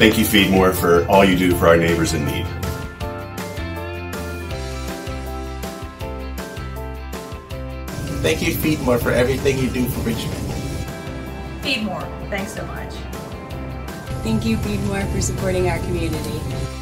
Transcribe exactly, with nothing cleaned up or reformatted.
Thank you, Feedmore, for all you do for our neighbors in need. Thank you, Feedmore, for everything you do for Richmond. Feedmore, thanks so much. Thank you, Feedmore, for supporting our community.